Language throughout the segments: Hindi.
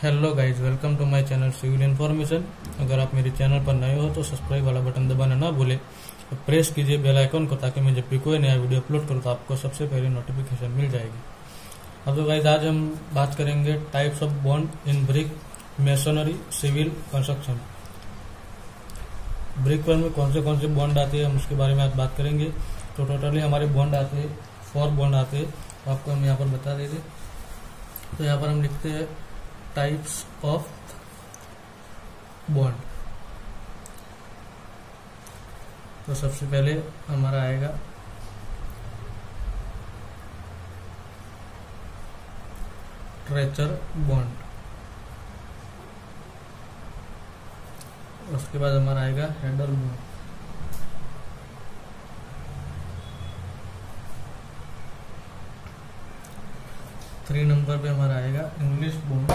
Hello guys, welcome to my channel civil information. अगर आप मेरे चैनल पर नए हो तो सब्सक्राइब वाला बटन दबाना ना भूले और प्रेस कीजिए बेल आइकन को, ताकि मैं जब भी कोई नया वीडियो अपलोड करूँ तो आपको सबसे पहले नोटिफिकेशन मिल जाएगी। अब तो गाइज आज हम बात करेंगे types of bond in brick masonry civil construction. Brick पर में कौन से बॉन्ड आते हैं हम उसके बारे में आज बात करेंगे। तो टोटली हमारे बॉन्ड आते हैं 4 बॉन्ड आते हैं, तो आपको हम यहाँ पर बता देंगे। तो यहाँ पर हम लिखते हैं टाइप्स ऑफ बॉन्ड। तो सबसे पहले हमारा आएगा स्ट्रेचर बॉन्ड, उसके बाद हमारा आएगा हेडर बॉन्ड, थ्री नंबर पे हमारा आएगा इंग्लिश बॉन्ड,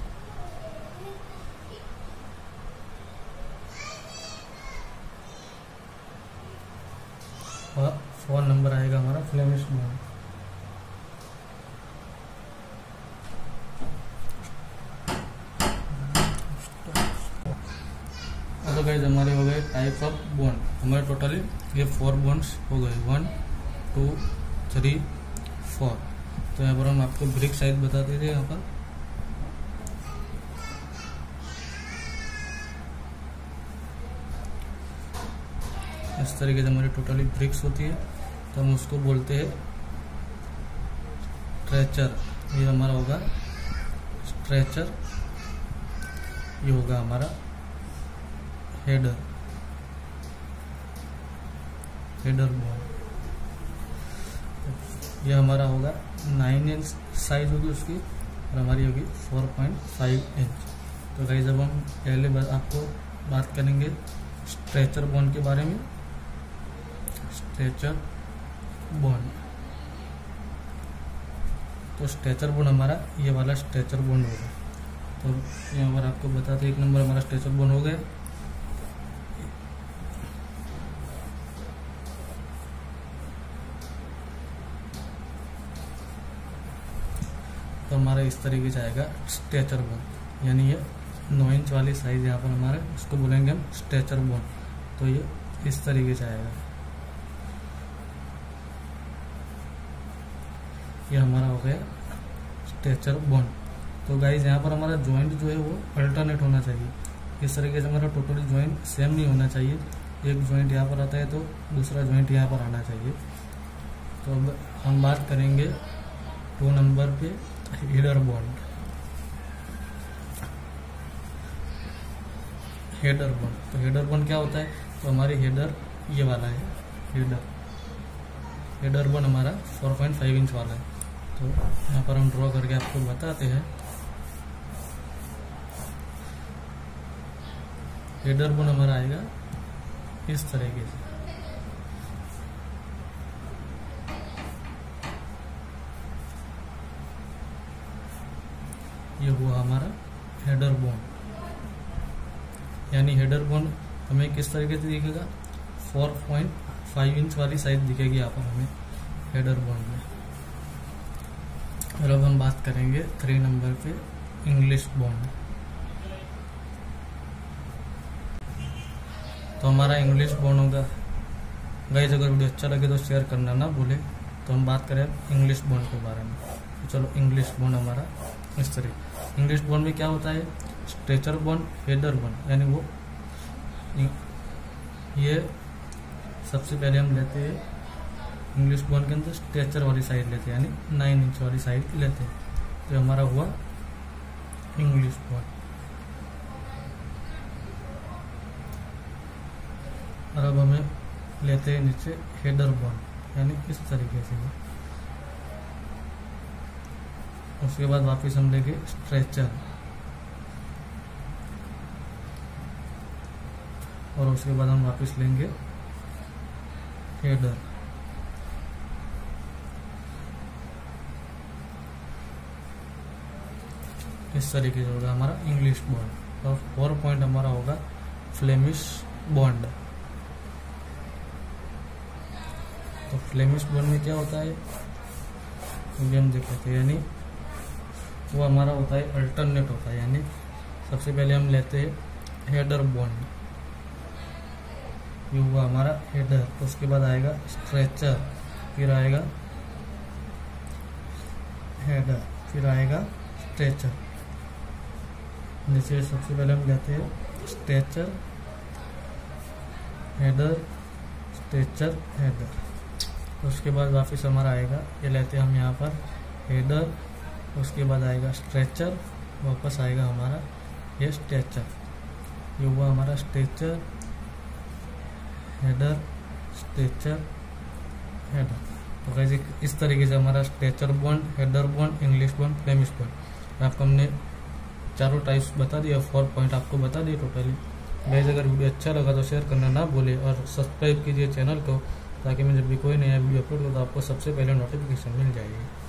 और 4 नंबर आएगा हमारा फ्लेमिश बॉन्ड। तो गाइस हमारे हो गए टाइप्स ऑफ बॉन्ड। हमारे टोटली ये 4 बॉन्ड्स हो गए, 1 2 3 4। तो यहाँ पर हम आपको ब्रिक साइज बता देते हैं। यहाँ पर इस तरीके से हमारी टोटली ब्रिक्स होती है, तो हम उसको बोलते हैं स्ट्रेचर। ये हमारा होगा स्ट्रेचर, ये होगा हमारा हेडर बॉन्ड। ये हमारा होगा 9 इंच साइज होगी उसकी, और हमारी होगी 4.5 इंच। तो गाइस जब हम पहले आपको बात करेंगे स्ट्रेचर बॉन्ड के बारे में। स्ट्रेचर बॉन्ड, तो स्ट्रेचर बॉन्ड हमारा ये वाला स्ट्रेचर बॉन्ड होगा। तो यहाँ पर आपको बताते 1 नंबर हमारा स्ट्रेचर बॉन्ड हो गया। तो हमारा इस तरीके से आएगा स्ट्रेचर बॉन्ड, यानी ये 9 इंच वाली साइज यहाँ पर हमारे उसको बोलेंगे हम स्ट्रेचर बॉन्ड। तो ये इस तरीके से आएगा। ये हमारा हो गया स्ट्रेचर बॉन्ड। तो गाइज यहाँ पर हमारा जॉइंट जो है वो अल्टरनेट होना चाहिए। इस तरीके से हमारा टोटली जॉइंट सेम नहीं होना चाहिए। एक जॉइंट यहाँ पर आता है तो दूसरा जॉइंट यहाँ पर आना चाहिए। तो अब हम बात करेंगे 2 नंबर पे हेडर बॉन्ड। हेडर बॉन्ड, तो हेडर बॉन्ड क्या होता है? तो हमारी हेडर ये वाला है, हेडर बॉन्ड हमारा 4.5 इंच वाला है। तो यहाँ पर हम ड्रॉ करके आपको बताते हैं। हेडर बॉन्ड हमारा आएगा इस तरीके से। ये हुआ हमारा हेडर बॉन्ड, यानी हेडर बॉन्ड हमें किस तरीके से दिखेगा? 4.5 इंच वाली साइज दिखेगी यहाँ पर हमें हेडर बॉन्ड में। और अब हम बात करेंगे 3 नंबर पे इंग्लिश बॉन्ड। तो हमारा इंग्लिश बॉन्ड होगा। गाइस अगर वीडियो अच्छा लगे तो शेयर करना ना भूले। तो हम बात करें इंग्लिश बॉन्ड के बारे में। तो चलो इंग्लिश बॉन्ड हमारा इस तरीके। इंग्लिश बॉन्ड में क्या होता है? स्ट्रेचर बॉन्ड, हेडर बॉन्ड, यानी वो ये सबसे पहले हम लेते हैं इंग्लिश बॉन्ड के अंदर स्ट्रेचर वाली साइड लेते हैं, यानी 9 इंच वाली साइड लेते हैं। तो हमारा हुआ इंग्लिश बॉन्ड। और अब हमें लेते हैं नीचे हेडर बॉन्ड, यानी इस तरीके से। उसके बाद वापस हम लेंगे स्ट्रेचर, और उसके बाद हम वापस लेंगे हेडर। इस तरीके से होगा हमारा इंग्लिश बॉन्ड। और 4 पॉइंट हमारा होगा फ्लेमिश बॉन्ड। तो फ्लेमिश बॉन्ड में क्या होता है? तो हम देख लेते हैं, यानी वो हमारा होता है अल्टरनेट होता है, यानी सबसे पहले हम लेते हैं हेडर बॉन्ड, ये हुआ हमारा हेडर। उसके बाद आएगा स्ट्रेचर, फिर आएगा हेडर, फिर आएगा स्ट्रेचर। जैसे सबसे पहले हम लेते हैं स्ट्रेचर हेडर, स्ट्रेचर हेडर। उसके बाद वापस हमारा आएगा, ये लेते हैं हम यहाँ पर हेडर, उसके बाद आएगा स्ट्रेचर, वापस आएगा हमारा ये स्ट्रेचर। ये हुआ हमारा स्ट्रेचर हेडर, स्ट्रेचर हेडर। तो गाइस इस तरीके से हमारा stretcher bond, header bond, English bond, Flemish bond, आपको हमने चारों टाइप्स बता दिया, 4 पॉइंट आपको बता दिए टोटली। गाइस अगर वीडियो अच्छा लगा तो शेयर करना ना भूले और सब्सक्राइब कीजिए चैनल को, ताकि मैं जब भी कोई नया वीडियो अपलोड करूँ तो आपको सबसे पहले नोटिफिकेशन मिल जाएगी।